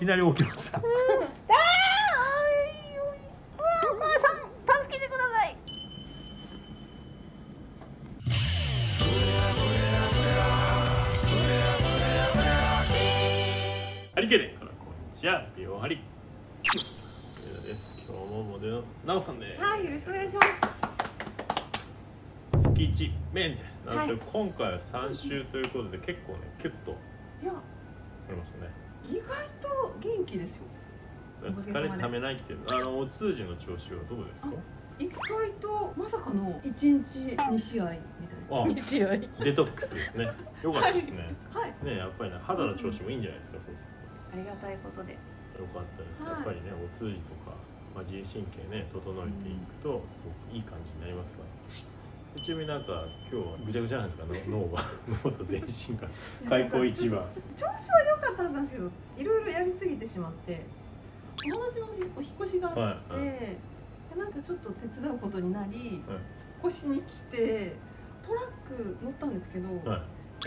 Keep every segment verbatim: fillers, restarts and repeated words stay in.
きなり起きました。 あー、お母さん助けてください。 ハリケーンからこんにちは、美容ハリです。今日もモデルのなおさんです。 はい、よろしくお願いします。 月一メンテなんと、 はい、 今回はさん週ということで結構ねキュッといやありましたね。 意外と元気ですよ。 疲れためないっていうあのお通じの調子はどうですか？ 意外とまさかのいちにちに試合みたいな。に試合デトックスですね。よかったですね。 はい、 ね、やっぱりね肌の調子もいいんじゃないですか。そうです。 ありがたいことで。 よかったです。 はい、 やっぱりねお通じとか、まあ、自律神経ね整えていくとすごくいい感じになりますから。ちなみになんか今日はぐちゃぐちゃなんですか、脳が脳と全身が開口一番。 調子は良かったはずなんですけど、いろいろやりすぎてしまって、友達のお引越しがあって、はいはい、なんかちょっと手伝うことになり、はい、越しに来てトラック乗ったんですけど、はい、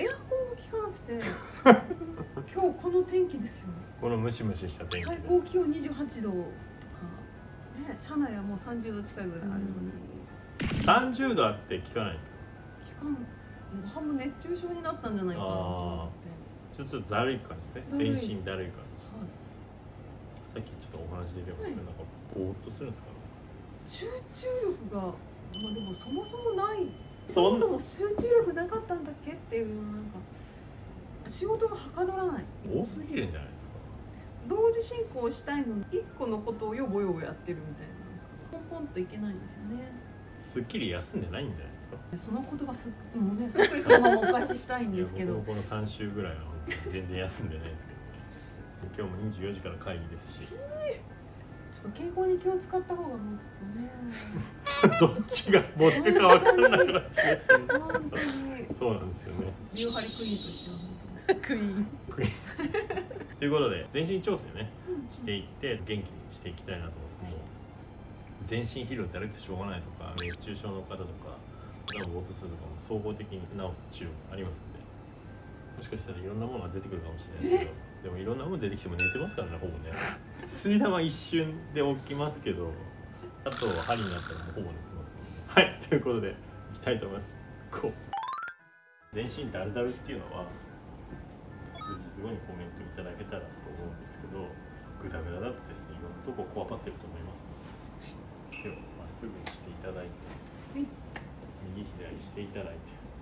エアコンが効かなくて今日この天気ですよ。このムシムシした天気。 最高気温にじゅうはちどとか、ね、車内はもうさんじゅうど近いぐらいあるのに。 さんじゅうどあって効かないんですか？ 効かん、もう半分熱中症になったんじゃないかなと思って。 ちょっとだるい感じですね。全身だるい感じ。 はい、 さっきちょっとお話出てましたけど、なんかぼーっとするんですか？ 集中力が、まあでもそもそもない。そもそも集中力なかったんだっけっていうのなんか仕事がはかどらない。 多すぎるんじゃないですか？ 同時進行したいのに一個のことをよぼよぼやってるみたいな。ポンポンといけないんですよね。 すっきり休んでないんじゃないですか？ その言葉すもうね、そっくりそのままお返ししたいんですけど。 僕もこのさん週ぐらいは全然休んでないですけどね。今日もにじゅうよじから会議ですし。 ちょっと健康に気を使った方がもうちょっとね。 どっちが持ってか分からなくなってきましたね。 本当に。 そうなんですよね。 ビオハリクイーンとしては本当に。クイーン。 クイーン。ということで全身調整ねしていって元気にしていきたいなと思うんですけど。全身疲労って歩いてしょうがないとか熱中症の方とか頭を落とすとかも総合的に治す治療ありますんで、もしかしたらいろんなものが出てくるかもしれないですけど、でもいろんなもの出てきても寝てますからね、ほぼね。水玉一瞬で起きますけど、あとは針になったらもうほぼ寝てますので、はい、ということでいきたいと思います。こう全身ダルダルっていうのは数日後にコメントいただけたらと思うんですけど、グダグダだとですね、いろんなとここわばってると思いますので、手をまっすぐにしていただいて、はい、右左していただいて、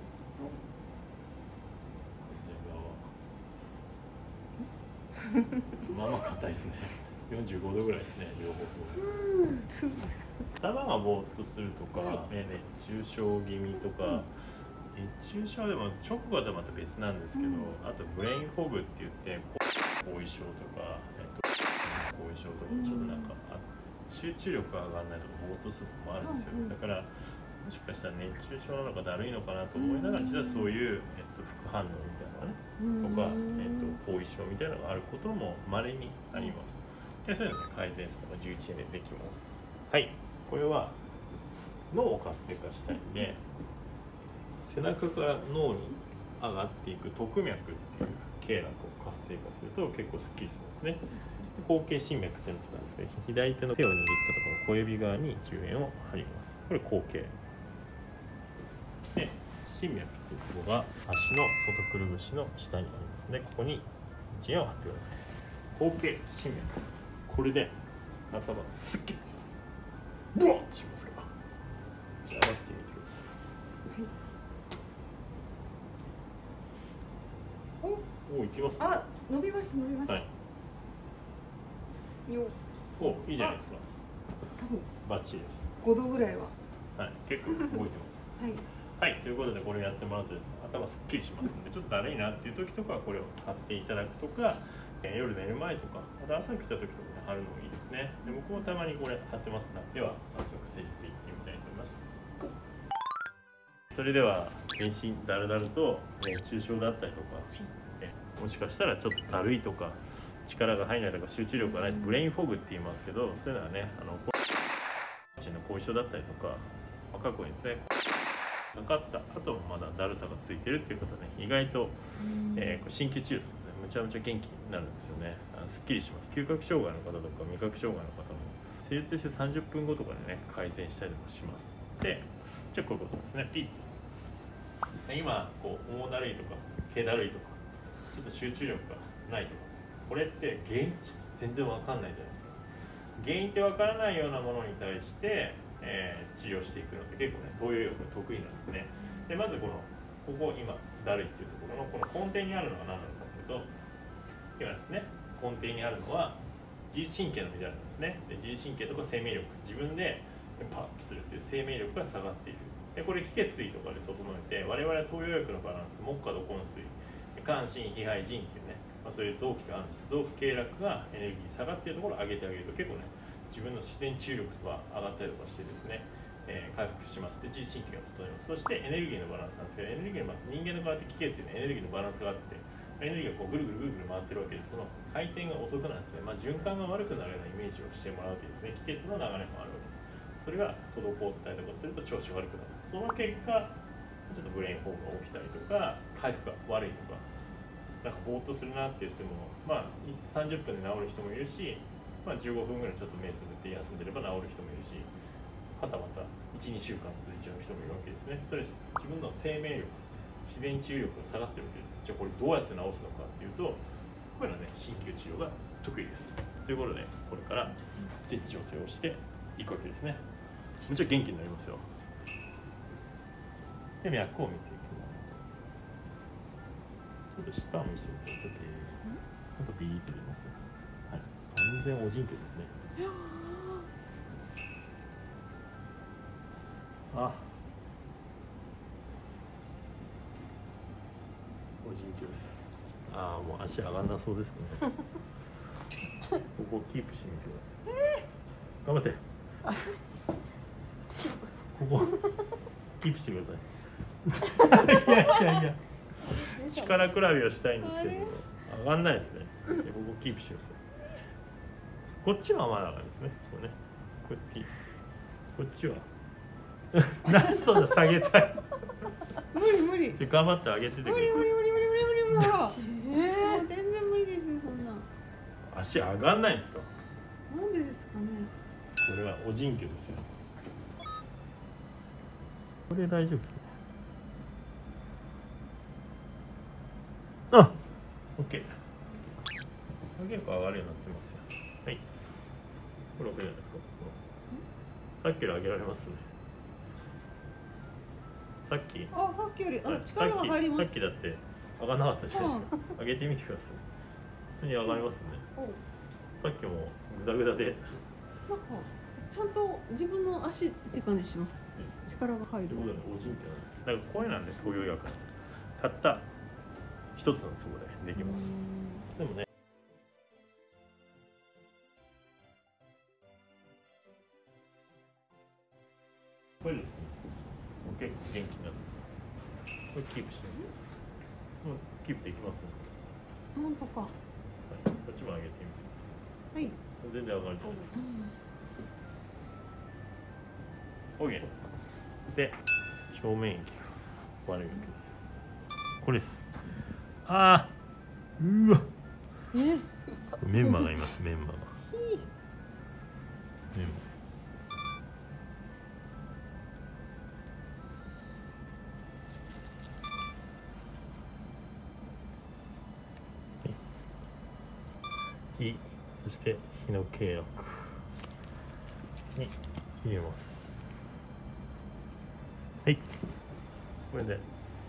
まあまあ硬いですね。よんじゅうごどぐらいですね、両方とも。頭がぼーっとするとか、はい、ね、熱中症気味とか、うん、熱中症でも直後とはまた別なんですけど、うん、あとブレインフォグって言って後遺症とか、えっと、後遺症とかちょっとなんかあって。集中力が上がらないとかぼーっとするとこもあるんですよ、うんうん、だからもしかしたら熱中症なのかだるいのかなと思いながら、実はそういう、えっと、副反応みたいなのがね、とか、えっと、後遺症みたいなのがあることも稀にあります。でそういうのを改善するのがじゅういちねんでできます。はい、これは脳を活性化したいんで、背中から脳に上がっていく徳脈っていう経絡を活性化すると結構スッキリするんですね。後傾心脈っていうのを使うんですけど、左手の手を握ったところの小指側にじゅうえんを貼ります。これ後傾で、心脈っていうツボが足の外くるぶしの下にありますね。ここにいちえんを貼ってください。後傾心脈、これで頭すっきりブワッとしますから、じゃあ合わせてみてください。はい、おお、いきますね。 あ、伸びました伸びました。はい、 お、いいじゃないですか。 多分バッチリです。 ごどぐらいは。 はい、結構動いてます。はい。はい、ということでこれやってもらうとですね、頭すっきりしますので、ちょっとだるいなっていう時とかはこれを貼っていただくとか、えー、夜寝る前とか、また朝起きた時とかね貼るのもいいですね。で、僕もたまにこれ貼ってますので、では早速施術いってみたいと思います。それでは全身だるだると熱中症だったりとか、えもしかしたらちょっとだるいとか。力が入らないとか集中力がない、ブレインフォグって言いますけど、そういうのはね、あの後遺症だったりとか、過去にですねかかった後もまだだるさがついてるっていう方ね、意外と、えー、鍼灸治療ですね、 むちゃむちゃ元気になるんですよね。あのすっきりします。嗅覚障害の方とか味覚障害の方も施術してさんじゅっぷんごとかでね改善したりもします。でじゃあこういうことですね。ピッと今こう重だるいとか気だるいとかちょっと集中力がないとか、これって原因全然わかんないじゃないですか。原因ってわからないようなものに対して、えー、治療していくのって結構ね東洋医学が得意なんですね。でまずこのここ今だるいっていうところのこの根底にあるのは何なのかというと、今ですね根底にあるのは自律神経の乱れなんですね。で自律神経とか生命力、自分でパワーアップするっていう生命力が下がっている。でこれ気血水とかで整えて、我々は東洋医学のバランス、木下土根水、肝心脾肺腎っていうね、まあ、そういう臓器があるんです。臓腑経絡がエネルギー下がっているところを上げてあげると結構ね自分の自然治癒力とか上がったりとかしてですね、えー、回復します。で自律神経が整います。そしてエネルギーのバランスなんですけど、エネルギーのバランス、人間の体って気血水のエネルギーのバランスがあって、エネルギーがこうぐるぐるぐるぐる回ってるわけで、その回転が遅くなるんですね。まあ、循環が悪くなるようなイメージをしてもらうとですね、気血の流れもあるわけです。それが滞ったりとかすると調子悪くなる。その結果、ちょっとブレインフォームが起きたりとか、回復が悪いとか、なんかぼーっとするなって言っても、まあ、さんじゅっぷんで治る人もいるし、まあ、じゅうごふんぐらいちょっと目つぶって休んでれば治る人もいるし、はたまたいち、にしゅうかん続いちゃう人もいるわけですね。それです。自分の生命力、自然治癒力が下がってるわけです。じゃあこれどうやって治すのかっていうと、こういうのはね、鍼灸治療が得意です。ということで、これからぜひ調整をしていくわけですね。もちろん元気になりますよ。で、脈を見ていきます。ちょっと下を見せていただいて、あとビーッと出ます。はい、完全おじんけですね。あ、おじんけです。ああ、もう足上がんなそうですね。ここをキープしてみてください。頑張って。ここキープしてください。いやいやいや、力比べをしたいんですけど上がんないですね。ここキープしてください。こっちはまだ上がるんですね。こうね、こっちこっちはなんでそんな下げたい。 無理無理。 頑張って上げててください。 無理無理無理無理無理無理もう。えー、全然無理ですよそんな。 足上がんないんですか。 なんでですかね。 これはおじんきゅですよ。これ大丈夫ですね。あ、オッケー。結構上がるようになってますよ。はい。これ OK じゃないですか。さっきより上げられますね。さっき。 あ、さっきより、あ、力が入ります。 さっきだって上がらなかったじゃないですか。上げてみてください。普通に上がりますね。さっきもグダグダで。 なんかちゃんと自分の足って感じします。力が入る。 ということで、おじんけなんです。だからこういうなんで東洋医学なんです。たった一つのツボでできます。でもね。これですね。結構元気になってます。これキープしてみてください。もうキープできますね。 なんとか。 はい、こっちも上げてみてください。はい。全然上がると思います。OK。で、正面液が悪いわけですよ。これです。ああ、うわ。メンマがいます。メンマが。メンマ。火、そして火の経絡に入れます。はい、これで、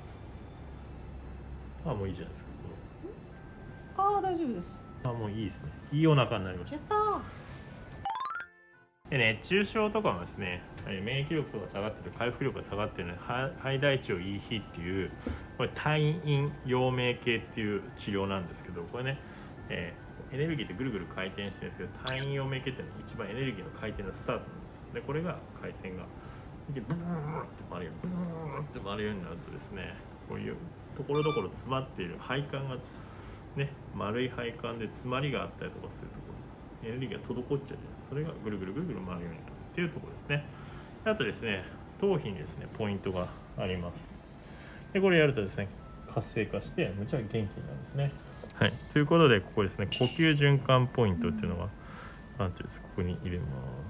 あ、もういいじゃないですか。ああ、大丈夫です。 あ、もういいですね。いいお腹になりました。 やったー。 で、熱中症とかもですね、免疫力が下がってる、回復力が下がってるので、肺大腸いい比っていう、これ退院陽明系っていう治療なんですけど、これね、えー、エネルギーってぐるぐる回転してるんですけど、退院陽明系っていうのは一番エネルギーの回転のスタートなんですよ。で、これが回転がでブーって回るように、ブーって回るようになるとですね、こういうところどころ詰まっている配管がね、丸い配管で詰まりがあったりとかするところ、エネルギーが滞っちゃうじゃないですか。それがぐるぐるぐるぐる回るようになるっていうところですね。あとですね、頭皮にですね、ポイントがあります。で、これやるとですね、活性化してむちゃ元気になるんですね。 はい、ということでここですね、呼吸循環ポイントっていうのがあってです、ここに入れます。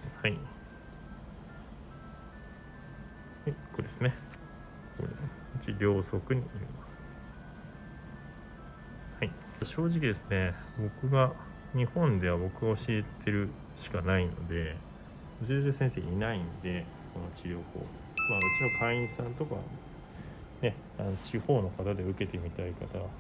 はい、はい、ここですね、ここです。両側に入れます。はい、正直ですね、僕が日本では僕が教えてるしかないので、教えてる先生いないんで、この治療法、まあ、うちの会員さんとかね、あの地方の方で受けてみたい方は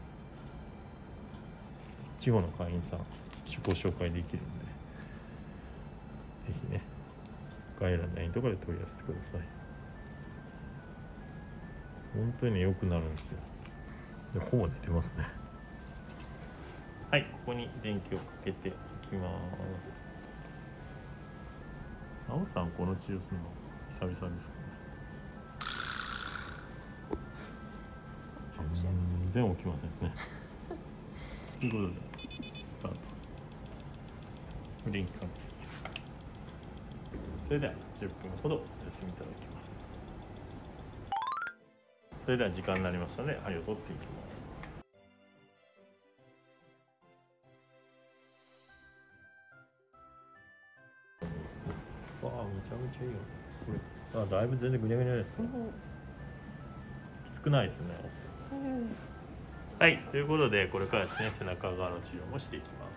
地方の会員さんご紹介できるんで、ぜひね、概要欄の ライン とかで問い合わせてください。本当にね、良くなるんですよ。で、ほぼ寝てますね。はい、ここに電気をかけていきます。なおさん、この治療するの久々ですかね。全然起きませんね。ということで、スタート。電気かけていきます。それではじゅっぷんほどお休みいただきます。それでは時間になりましたので、針を取っていきます。わあ、めちゃめちゃいいよ。これ、あ、だいぶ全然ぐにゃぐにゃですね。きつくないですね。はい、ということで、これからですね、背中側の治療もしていきます。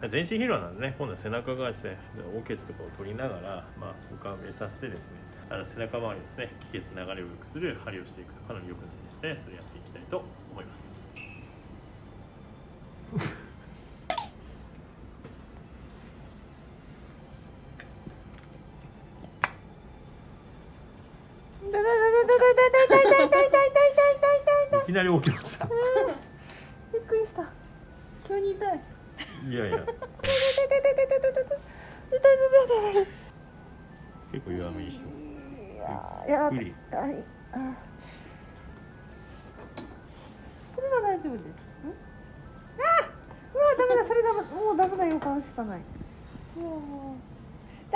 全身疲労なんでね、今度は背中側ですね、黄血とかを取りながら、まあ、他を目指してですね、あの背中周りですね、気血流れを良くする針をしていくとかなり良くなりますね。それやっていきたいと思います。いきなり起きました。 びっくりした。急に痛い。 いやいや。結構弱めにしてます。 いや、いや、それは大丈夫です。あ、うわ、ダメだ、それだ、もうダメだよ、買うしかない。もう。あ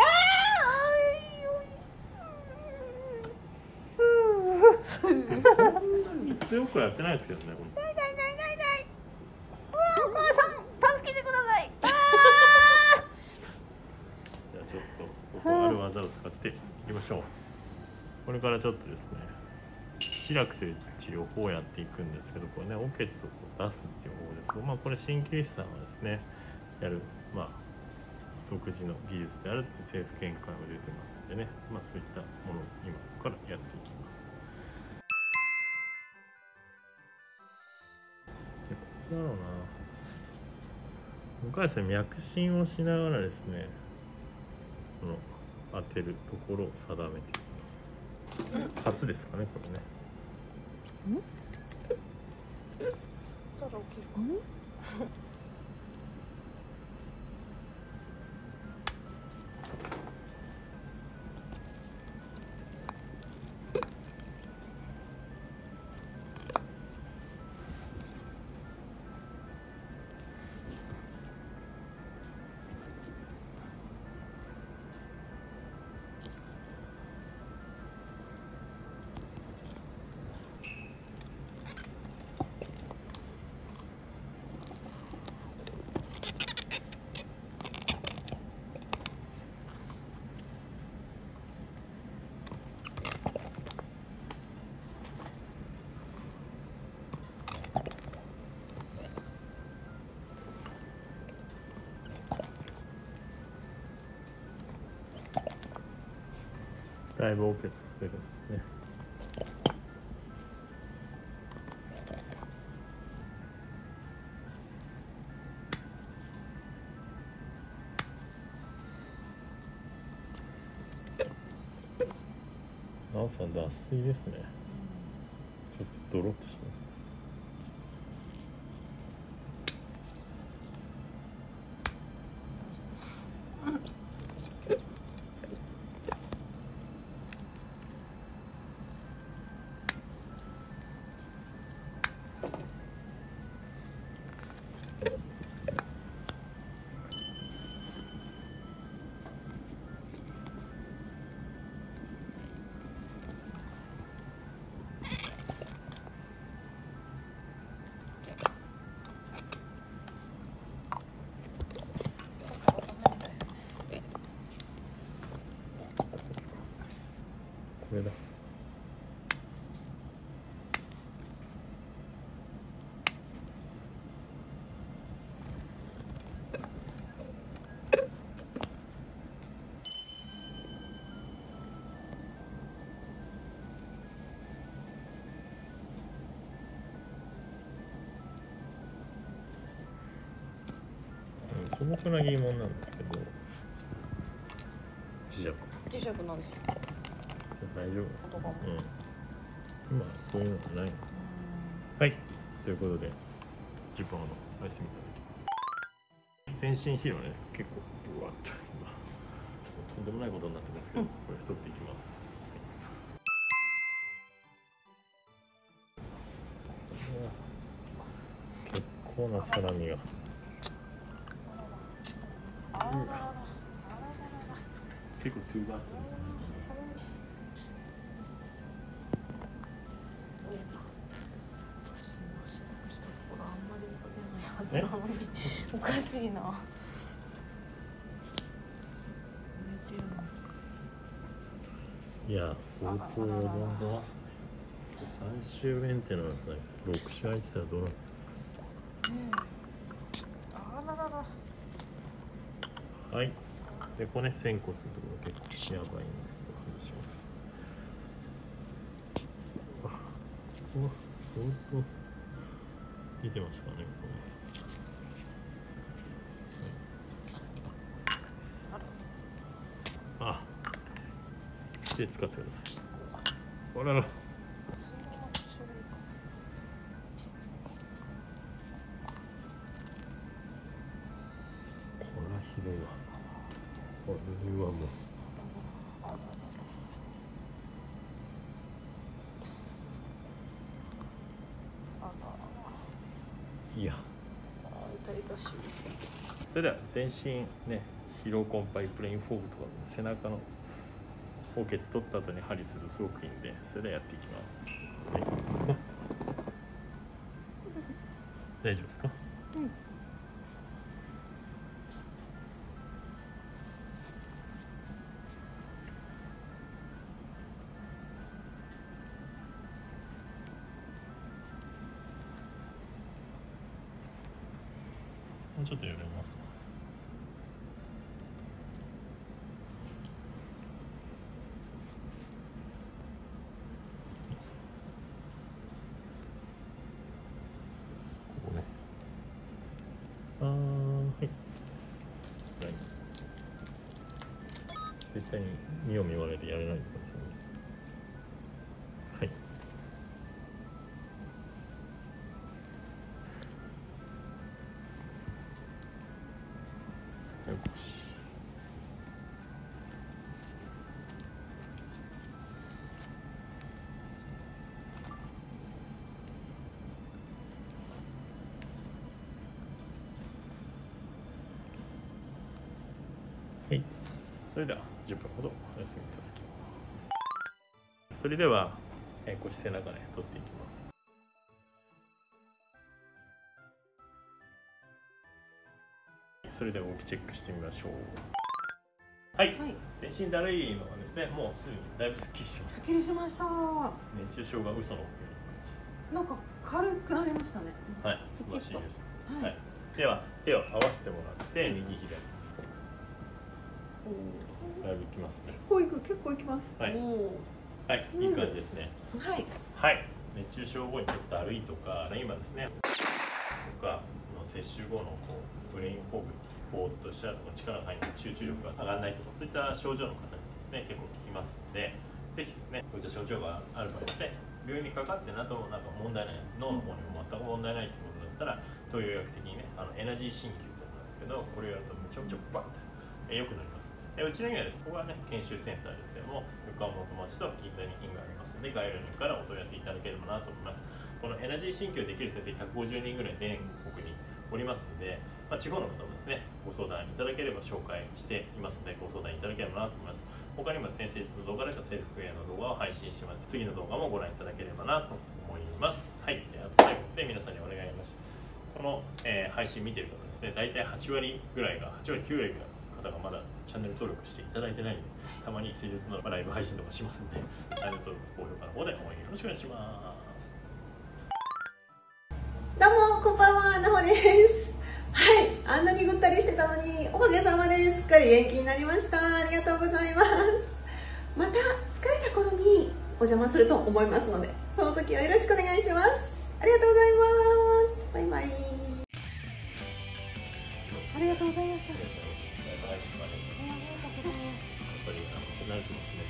あ、スースー。 強くやってないですけどね。 痛い痛い痛い痛い。うわ、お母さん、助けてください。ああ。 じゃあちょっとここある技を使っていきましょう。これからちょっとですね、シラクという治療法をやっていくんですけど、これね、おけつをこう出すっていう方法ですけど、まあこれ鍼灸師さんはですね、やるまあ独自の技術であるっていう政府見解も出てますんでね、まあそういったものを今からやっていきます。で、ここだろうな。僕はですね、脈診をしながらですね、この当てるところを定めていきます。初ですかね、これね。ん？ そしたら起きるかな。 だいぶおけつかけるんですね。なおさん脱水ですね。ちょっとドロッとしてますね。 素朴な疑問なんですけど、磁石磁石なんですよ。 大丈夫？うん。まあそういうのがない。はい。ということでじゅっぷんほどお休みいただきます。全身疲労ね、結構ブワッと今とんでもないことになってますけど、これ太っていきます。結構なサラミが。結構トゥーバットですね。 したところあんまり出ないはずなのにおかしいな。 いや、相当呼んでますね。最終メンテナンスね、ろくしゅ空いてたらどうなんですか。ねえ。あららら。はい。で、これね、仙骨のところ結構やばいんで、外します。あ、ここは相当出てましたね、ここね。あ、で使ってください。あらら。これはひどいわ。これはもう。いや。 痛々しい。 それでは全身ね、疲労困憊プレインフォームとか背中の補欠取った後に針するとすごくいいんで、それではやっていきます。はい、大丈夫ですか？うん。もうちょっと寄れますか？ここね。あー、はい。はい。絶対に見よう見まねでやれないでくださいね。はい。よし。はい。それではじゅっぷんほどお休みいただきます。それでは、えー、腰背中ね取っていきます。それでは動きチェックしてみましょう。はい、はい、全身だるいのはですね、もうすぐにだいぶすっきりします。 すっきりしました。 熱中症が嘘のような感じ。なんか軽くなりましたね。 はい、素晴らしいです。はいはい、では手を合わせてもらって右左。だいぶいきますね。 結構いく、結構いきます。 はい。はい、いい感じですね。 はい。 はい。熱中症後にちょっとだるいとか、今ですね。とか、接種後のこうブレインフォグ、ぼーっとしたとか力が入って集中力が上がらないとか、そういった症状の方にですね、結構効きますので、ぜひですね、こういった症状がある場合ですね、病院にかかってなどもなんか問題ない、脳の方にも全く問題ないということだったら、東洋医学的にね、あのエナジー鍼灸というのなんですけど、これをやるとめちゃめちゃバンと良くなります。うちの院はです、ここはね、研修センターですけども、横浜元町と銀座に院がありますので、概要欄からお問い合わせいただければなと思います。このエナジー鍼灸できる先生ひゃくごじゅうにんぐらい全国におりますので、まあ、地方の方もですね、ご相談いただければ紹介していますので、ご相談いただければなと思います。他にも先生術の動画とかセルフケアの動画を配信してます。次の動画もご覧いただければなと思います。はい、あと最後ですね、皆さんにお願いします。この、えー、配信見てる方ですね、大体はちわりぐらいが、はちわりきゅうわりぐらいの方がまだチャンネル登録していただいてないんで、たまに施術のライブ配信とかしますので、チャンネル登録、高評価の方で応援よろしくお願いします。 どうもこんばんは、なほです。はい、あんなにぐったりしてたのにおかげさまですっかり元気になりました。ありがとうございます。また疲れた頃にお邪魔すると思いますので、その時はよろしくお願いします。ありがとうございます。バイバイ。ありががとうございました。 ありがとうございました。高橋まで。やっぱりあの慣れてますね。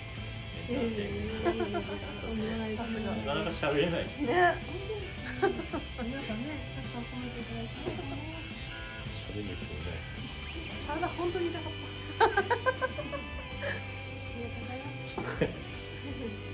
なかなか喋れないですね。 皆さんね、たくさん褒めていただいてありがとうございます。 喋る人いないです。 体本当に痛かった。ありがとうございます。